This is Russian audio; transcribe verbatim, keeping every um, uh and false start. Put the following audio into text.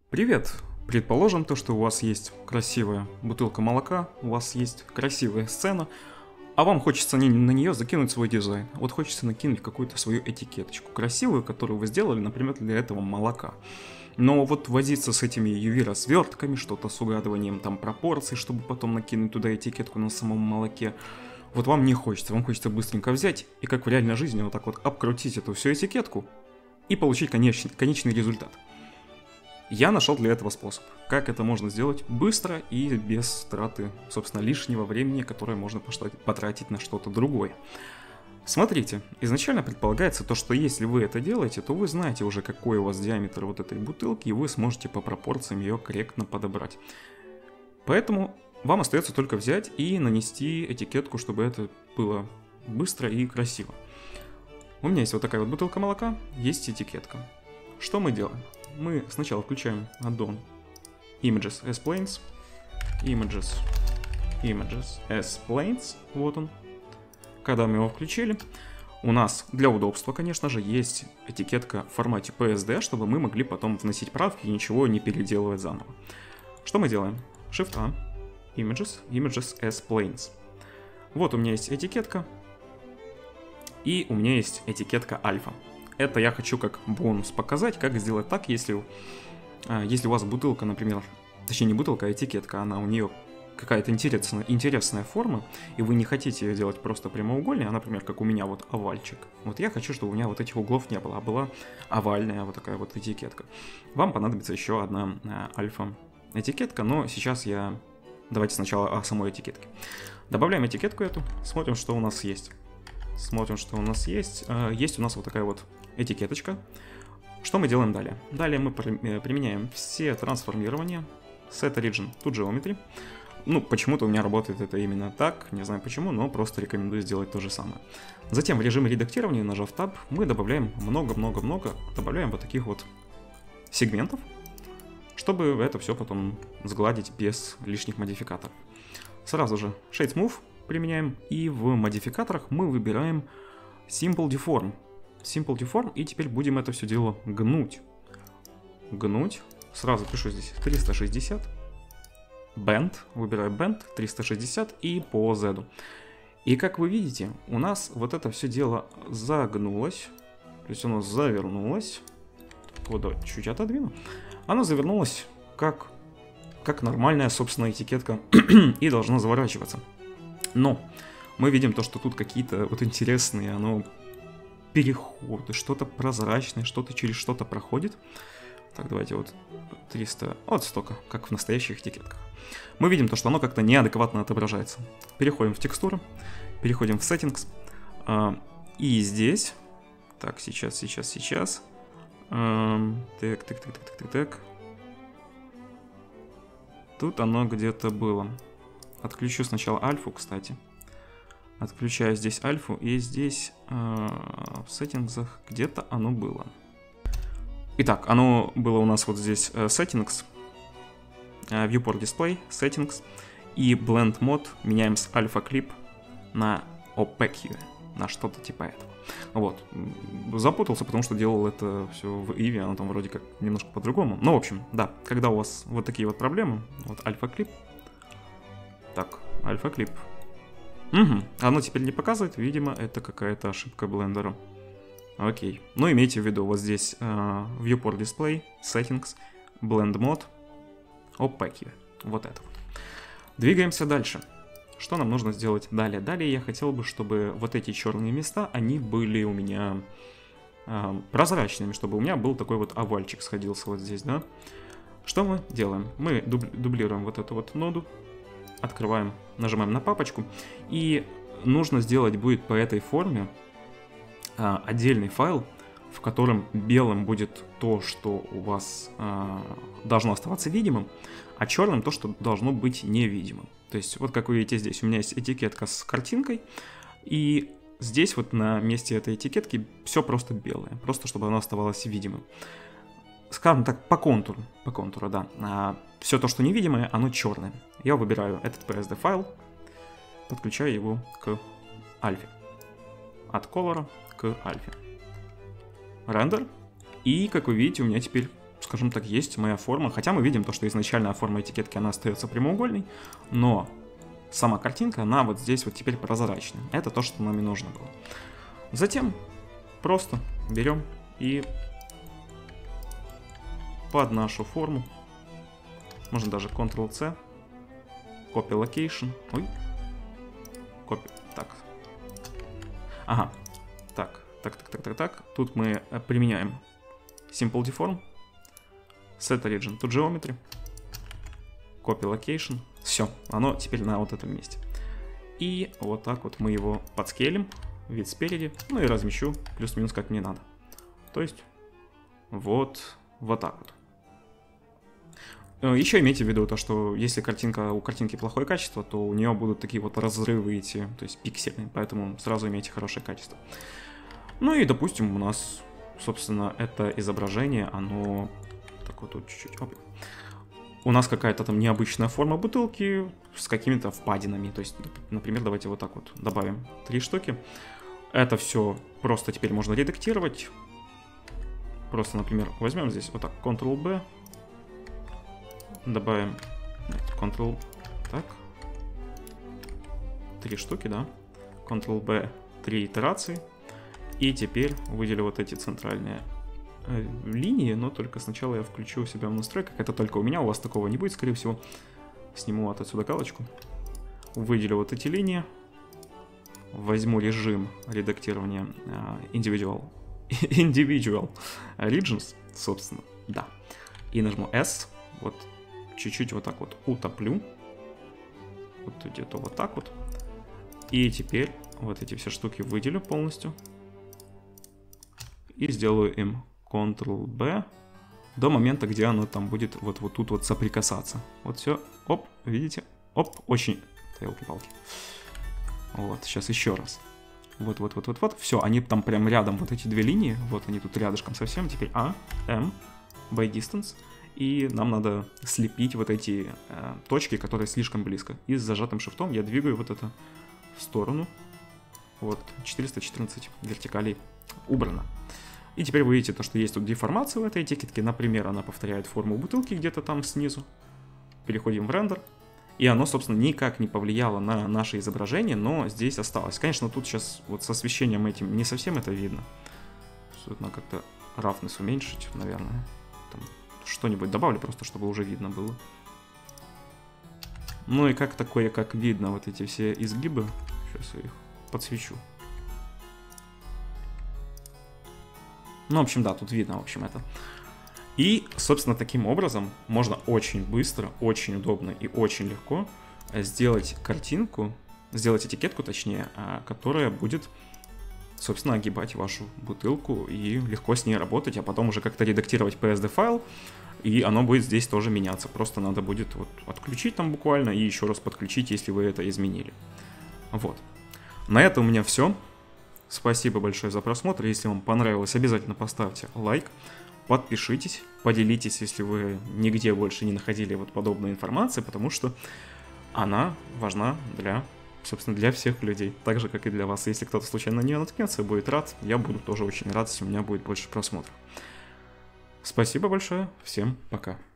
Привет! Предположим то, что у вас есть красивая бутылка молока, у вас есть красивая сцена, а вам хочется не- на нее закинуть свой дизайн. Вот хочется накинуть какую-то свою этикеточку красивую, которую вы сделали, например, для этого молока. Но вот возиться с этими ю ви-развертками, что-то с угадыванием там пропорций, чтобы потом накинуть туда этикетку на самом молоке, вот вам не хочется. Вам хочется быстренько взять и как в реальной жизни вот так вот обкрутить эту всю этикетку и получить конечный, конечный результат. Я нашел для этого способ, как это можно сделать быстро и без траты, собственно, лишнего времени, которое можно потратить на что-то другое. Смотрите, изначально предполагается то, что если вы это делаете, то вы знаете уже, какой у вас диаметр вот этой бутылки, и вы сможете по пропорциям ее корректно подобрать. Поэтому вам остается только взять и нанести этикетку, чтобы это было быстро и красиво. У меня есть вот такая вот бутылка молока, есть этикетка. Что мы делаем? Мы сначала включаем аддон Images as Planes, Images, Images as Planes, вот он. Когда мы его включили, у нас для удобства, конечно же, есть этикетка в формате пи эс ди, чтобы мы могли потом вносить правки и ничего не переделывать заново. Что мы делаем? Shift-A, Images, Images as Planes. Вот у меня есть этикетка, и у меня есть этикетка альфа. Это я хочу как бонус показать, как сделать так, если, если у вас бутылка, например, точнее не бутылка, а этикетка, она у нее какая-то интересная, интересная форма, и вы не хотите ее делать просто прямоугольной, а, например, как у меня вот овальчик. Вот я хочу, чтобы у меня вот этих углов не было, а была овальная вот такая вот этикетка. Вам понадобится еще одна альфа этикетка, но сейчас я... Давайте сначала о самой этикетке. Добавляем этикетку эту, смотрим, что у нас есть. Смотрим, что у нас есть. Есть у нас вот такая вот этикеточка. Что мы делаем далее? Далее мы применяем все трансформирования. Set Origin to Geometry. Ну, почему-то у меня работает это именно так, не знаю почему, но просто рекомендую сделать то же самое. Затем в режиме редактирования, нажав Tab, мы добавляем много-много-много, добавляем вот таких вот сегментов, чтобы это все потом сгладить без лишних модификаторов. Сразу же Shade Smooth применяем, и в модификаторах мы выбираем Simple Deform. Simple Deform, и теперь будем это все дело гнуть. Гнуть. Сразу пишу здесь триста шестьдесят. Bend. Выбираю Bend триста шестьдесят и по Z. И как вы видите, у нас вот это все дело загнулось. То есть оно завернулось. Вот, чуть отодвину. Оно завернулось как, как нормальная, собственно, этикетка и должна заворачиваться. Но мы видим то, что тут какие-то вот интересные, оно переходы, что-то прозрачное, что-то через что-то проходит. Так, давайте вот триста, вот столько, как в настоящих этикетках. Мы видим то, что оно как-то неадекватно отображается. Переходим в текстуры, переходим в Settings, и здесь, так, сейчас, сейчас, сейчас, так, так, так, так, так, так, тут оно где-то было. Отключу сначала альфу, кстати. Отключаю здесь альфу, и здесь э, в сеттингсах где-то оно было. Итак, оно было у нас вот здесь э, Settings, э, Viewport Display, Settings, и Blend Mode меняем с Alpha Clip на Opaque, на что-то типа этого. Вот. Запутался, потому что делал это все в Eevee, оно там вроде как немножко по-другому. Ну, в общем, да, когда у вас вот такие вот проблемы, вот Alpha Clip. Так, Alpha Clip. Угу, оно теперь не показывает, видимо, это какая-то ошибка блендера. Окей, ну имейте в виду, вот здесь uh, Viewport Display, Settings, Blend Mode, Opaque, вот это вот. Двигаемся дальше. Что нам нужно сделать далее? Далее я хотел бы, чтобы вот эти черные места, они были у меня uh, прозрачными, чтобы у меня был такой вот овальчик сходился вот здесь, да? Что мы делаем? Мы дуб- дублируем вот эту вот ноду, открываем, нажимаем на папочку, и нужно сделать будет по этой форме а, отдельный файл, в котором белым будет то, что у вас а, должно оставаться видимым, а черным то, что должно быть невидимым. То есть вот как вы видите здесь, у меня есть этикетка с картинкой, и здесь вот на месте этой этикетки все просто белое, просто чтобы оно оставалось видимым. Скажем так, по контуру, по контуру, да. А все то, что невидимое, оно черное. Я выбираю этот пи эс ди файл, подключаю его к альфе. От color к альфе. Рендер. И, как вы видите, у меня теперь скажем так, есть моя форма. Хотя мы видим то, что изначальная форма этикетки, она остается прямоугольной, но сама картинка, она вот здесь вот теперь прозрачная. Это то, что нам и нужно было. Затем просто берем и под нашу форму, можно даже контрол-C, Copy Location, ой, Copy, так, ага, так, так, так, так, так, так, тут мы применяем Simple Deform, Set Origin to Geometry, Copy Location, все, оно теперь на вот этом месте. И вот так вот мы его подскейлим, вид спереди, ну и размещу плюс-минус как мне надо. То есть вот, вот так вот. Еще имейте в виду то, что если картинка, у картинки плохое качество, то у нее будут такие вот разрывы идти, то есть пиксельные, поэтому сразу имейте хорошее качество. Ну и, допустим, у нас, собственно, это изображение, оно... Так вот тут чуть-чуть... Оп. У нас какая-то там необычная форма бутылки с какими-то впадинами, то есть, например, давайте вот так вот добавим три штуки. Это все просто теперь можно редактировать. Просто, например, возьмем здесь вот так, контрол-B. Добавим контрол, так, три штуки, да, контрол-B, три итерации, и теперь выделю вот эти центральные э, линии, но только сначала я включу у себя в настройках, это только у меня, у вас такого не будет, скорее всего. Сниму вот отсюда галочку, выделю вот эти линии, возьму режим редактирования э, individual, individual regions, собственно, да, и нажму S, вот, чуть-чуть вот так вот утоплю. Вот где-то вот так вот. И теперь вот эти все штуки выделю полностью. И сделаю им контрол-B до момента, где оно там будет вот, вот тут вот соприкасаться. Вот все. Оп, видите? Оп, очень... Елки-палки. Вот, сейчас еще раз. Вот-вот-вот-вот-вот. Все, они там прям рядом, вот эти две линии. Вот они тут рядышком совсем. Теперь A, M, by distance. И нам надо слепить вот эти э, точки, которые слишком близко. И с зажатым шифтом я двигаю вот это в сторону. Вот, четыреста четырнадцать вертикалей убрано. И теперь вы видите то, что есть тут деформация в этой этикетке. Например, она повторяет форму бутылки где-то там снизу. Переходим в рендер. И оно, собственно, никак не повлияло на наше изображение, но здесь осталось. Конечно, тут сейчас вот с освещением этим не совсем это видно. Тут надо как-то roughness уменьшить, наверное. Там что-нибудь добавлю, просто чтобы уже видно было. Ну и как такое, как видно вот эти все изгибы. Сейчас я их подсвечу. Ну, в общем, да, тут видно, в общем, это. И, собственно, таким образом можно очень быстро, очень удобно и очень легко сделать картинку, сделать этикетку, точнее, которая будет, собственно, огибать вашу бутылку и легко с ней работать, а потом уже как-то редактировать пи эс ди файл, и оно будет здесь тоже меняться. Просто надо будет вот отключить там буквально и еще раз подключить, если вы это изменили. Вот. На этом у меня все. Спасибо большое за просмотр. Если вам понравилось, обязательно поставьте лайк, подпишитесь, поделитесь, если вы нигде больше не находили вот подобной информации, потому что она важна для, собственно, для всех людей, так же, как и для вас. Если кто-то случайно на нее наткнется, будет рад, я буду тоже очень рад, если у меня будет больше просмотров. Спасибо большое, всем пока.